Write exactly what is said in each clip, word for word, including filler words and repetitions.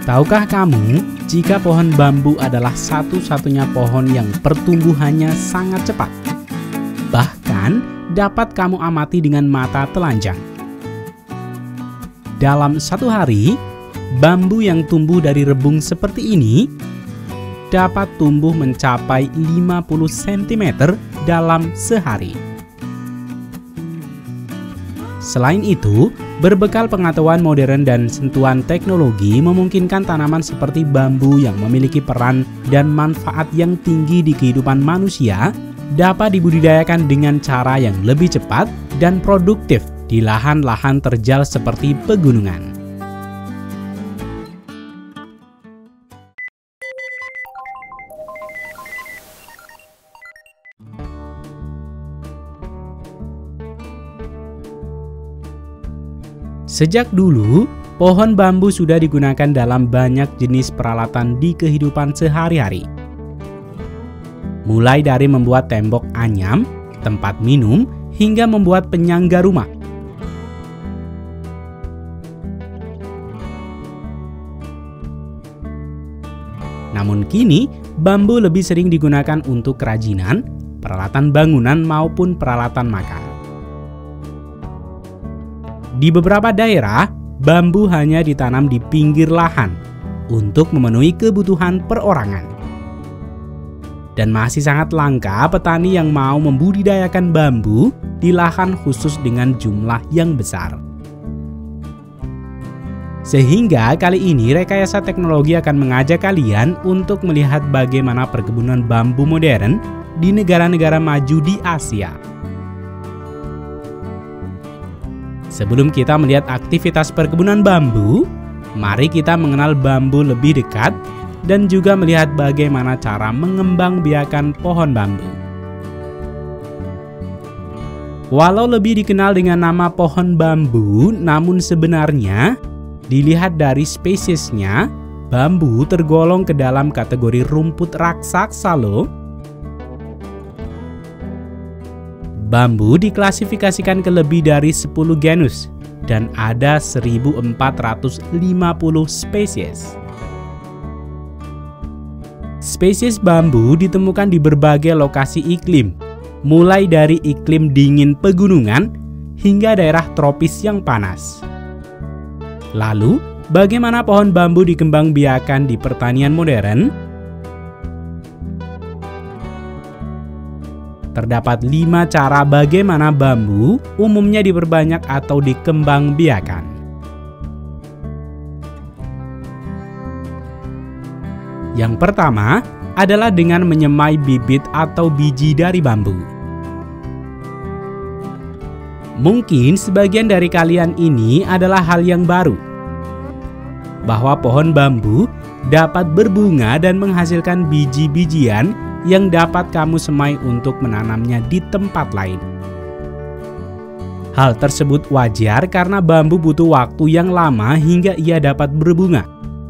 Tahukah kamu jika pohon bambu adalah satu-satunya pohon yang pertumbuhannya sangat cepat? Bahkan dapat kamu amati dengan mata telanjang. Dalam satu hari, bambu yang tumbuh dari rebung seperti ini dapat tumbuh mencapai lima puluh sentimeter dalam sehari. Selain itu, berbekal pengetahuan modern dan sentuhan teknologi memungkinkan tanaman seperti bambu yang memiliki peran dan manfaat yang tinggi di kehidupan manusia dapat dibudidayakan dengan cara yang lebih cepat dan produktif di lahan-lahan terjal seperti pegunungan. Sejak dulu, pohon bambu sudah digunakan dalam banyak jenis peralatan di kehidupan sehari-hari. Mulai dari membuat tembok anyam, tempat minum, hingga membuat penyangga rumah. Namun kini, bambu lebih sering digunakan untuk kerajinan, peralatan bangunan maupun peralatan makan. Di beberapa daerah, bambu hanya ditanam di pinggir lahan untuk memenuhi kebutuhan perorangan. Dan masih sangat langka petani yang mau membudidayakan bambu di lahan khusus dengan jumlah yang besar. Sehingga kali ini Rekayasa Teknologi akan mengajak kalian untuk melihat bagaimana perkebunan bambu modern di negara-negara maju di Asia. Sebelum kita melihat aktivitas perkebunan bambu, mari kita mengenal bambu lebih dekat dan juga melihat bagaimana cara mengembangbiakan pohon bambu. Walau lebih dikenal dengan nama pohon bambu, namun sebenarnya dilihat dari spesiesnya, bambu tergolong ke dalam kategori rumput raksasa loh. Bambu diklasifikasikan ke lebih dari sepuluh genus dan ada seribu empat ratus lima puluh spesies. Spesies bambu ditemukan di berbagai lokasi iklim, mulai dari iklim dingin pegunungan hingga daerah tropis yang panas. Lalu, bagaimana pohon bambu dikembangbiakan di pertanian modern? Terdapat lima cara bagaimana bambu umumnya diperbanyak atau dikembangbiakan. Yang pertama adalah dengan menyemai bibit atau biji dari bambu. Mungkin sebagian dari kalian ini adalah hal yang baru, bahwa pohon bambu dapat berbunga dan menghasilkan biji-bijian yang dapat kamu semai untuk menanamnya di tempat lain. Hal tersebut wajar karena bambu butuh waktu yang lama hingga ia dapat berbunga.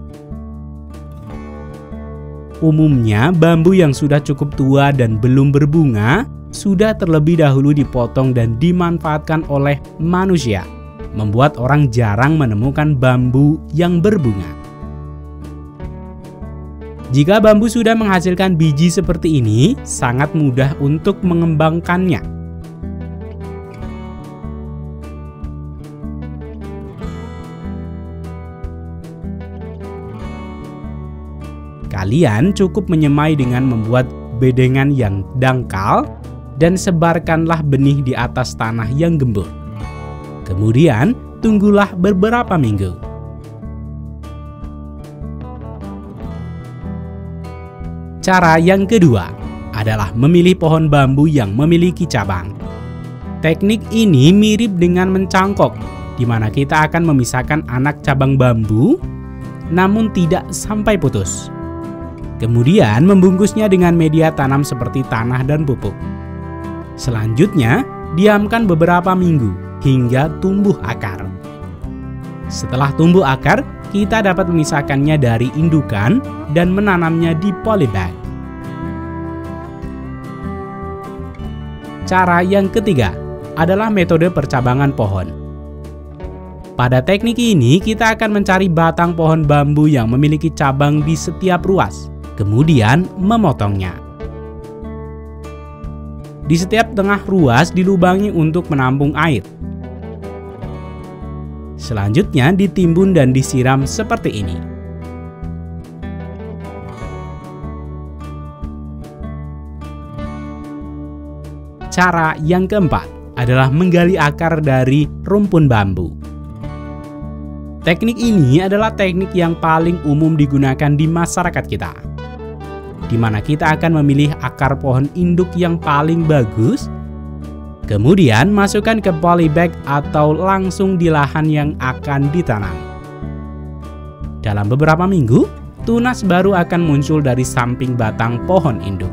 Umumnya, bambu yang sudah cukup tua dan belum berbunga sudah terlebih dahulu dipotong dan dimanfaatkan oleh manusia, membuat orang jarang menemukan bambu yang berbunga. Jika bambu sudah menghasilkan biji seperti ini, sangat mudah untuk mengembangkannya. Kalian cukup menyemai dengan membuat bedengan yang dangkal dan sebarkanlah benih di atas tanah yang gembur. Kemudian, tunggulah beberapa minggu. Cara yang kedua adalah memilih pohon bambu yang memiliki cabang. Teknik ini mirip dengan mencangkok, di mana kita akan memisahkan anak cabang bambu, namun tidak sampai putus. Kemudian membungkusnya dengan media tanam seperti tanah dan pupuk. Selanjutnya, diamkan beberapa minggu hingga tumbuh akar. Setelah tumbuh akar, kita dapat memisahkannya dari indukan dan menanamnya di polybag. Cara yang ketiga adalah metode percabangan pohon. Pada teknik ini, kita akan mencari batang pohon bambu yang memiliki cabang di setiap ruas, kemudian memotongnya. Di setiap tengah ruas dilubangi untuk menampung air. Selanjutnya ditimbun dan disiram seperti ini. Cara yang keempat adalah menggali akar dari rumpun bambu. Teknik ini adalah teknik yang paling umum digunakan di masyarakat kita, di mana kita akan memilih akar pohon induk yang paling bagus, kemudian masukkan ke polybag atau langsung di lahan yang akan ditanam. Dalam beberapa minggu, tunas baru akan muncul dari samping batang pohon induk.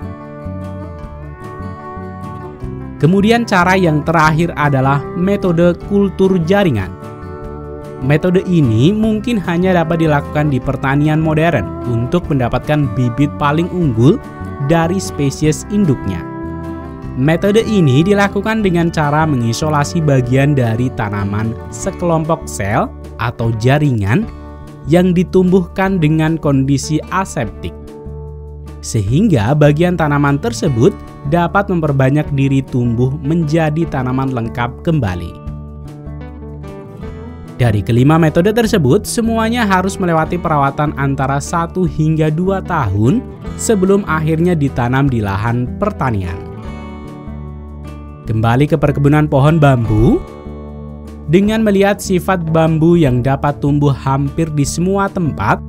Kemudian cara yang terakhir adalah metode kultur jaringan. Metode ini mungkin hanya dapat dilakukan di pertanian modern untuk mendapatkan bibit paling unggul dari spesies induknya. Metode ini dilakukan dengan cara mengisolasi bagian dari tanaman sekelompok sel atau jaringan yang ditumbuhkan dengan kondisi aseptik, sehingga bagian tanaman tersebut dapat memperbanyak diri tumbuh menjadi tanaman lengkap kembali. Dari kelima metode tersebut, semuanya harus melewati perawatan antara satu hingga dua tahun sebelum akhirnya ditanam di lahan pertanian. Kembali ke perkebunan pohon bambu, dengan melihat sifat bambu yang dapat tumbuh hampir di semua tempat,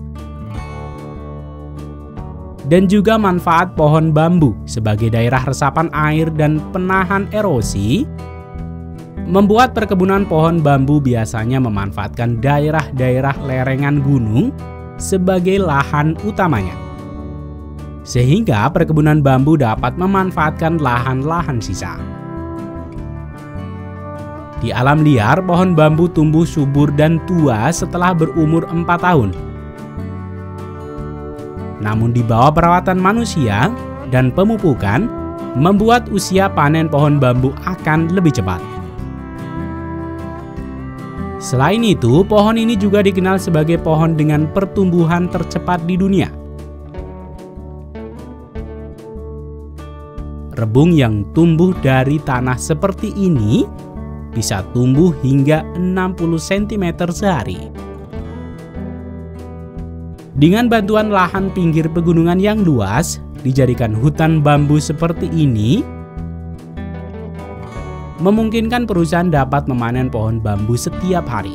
dan juga manfaat pohon bambu sebagai daerah resapan air dan penahan erosi, membuat perkebunan pohon bambu biasanya memanfaatkan daerah-daerah lerengan gunung sebagai lahan utamanya. Sehingga perkebunan bambu dapat memanfaatkan lahan-lahan sisa. Di alam liar, pohon bambu tumbuh subur dan tua setelah berumur empat tahun. Namun di bawah perawatan manusia dan pemupukan, membuat usia panen pohon bambu akan lebih cepat. Selain itu, pohon ini juga dikenal sebagai pohon dengan pertumbuhan tercepat di dunia. Rebung yang tumbuh dari tanah seperti ini bisa tumbuh hingga enam puluh sentimeter sehari. Dengan bantuan lahan pinggir pegunungan yang luas, dijadikan hutan bambu seperti ini, memungkinkan perusahaan dapat memanen pohon bambu setiap hari.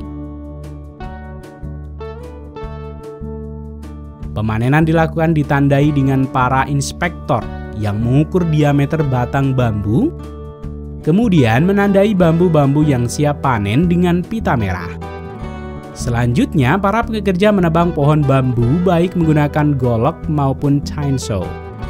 Pemanenan dilakukan ditandai dengan para inspektor yang mengukur diameter batang bambu, kemudian menandai bambu-bambu yang siap panen dengan pita merah. Selanjutnya, para pekerja menebang pohon bambu baik menggunakan golok maupun chainsaw.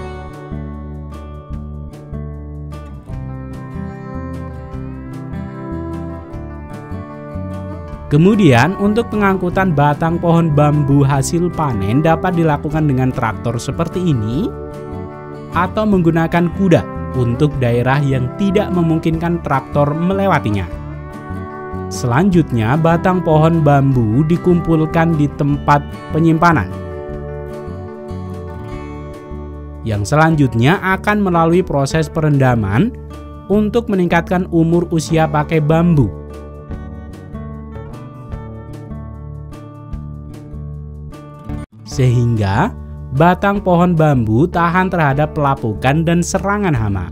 Kemudian, untuk pengangkutan batang pohon bambu hasil panen dapat dilakukan dengan traktor seperti ini atau menggunakan kuda untuk daerah yang tidak memungkinkan traktor melewatinya. Selanjutnya, batang pohon bambu dikumpulkan di tempat penyimpanan, yang selanjutnya akan melalui proses perendaman untuk meningkatkan umur usia pakai bambu. Sehingga batang pohon bambu tahan terhadap pelapukan dan serangan hama.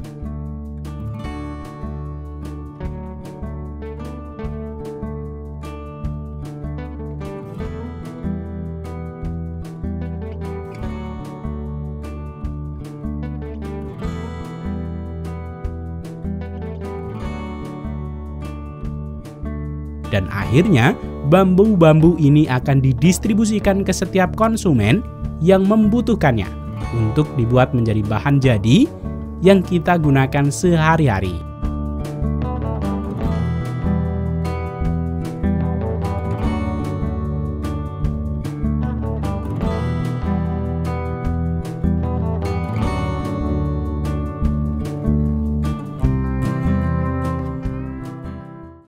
Dan akhirnya, bambu-bambu ini akan didistribusikan ke setiap konsumen yang membutuhkannya untuk dibuat menjadi bahan jadi yang kita gunakan sehari-hari.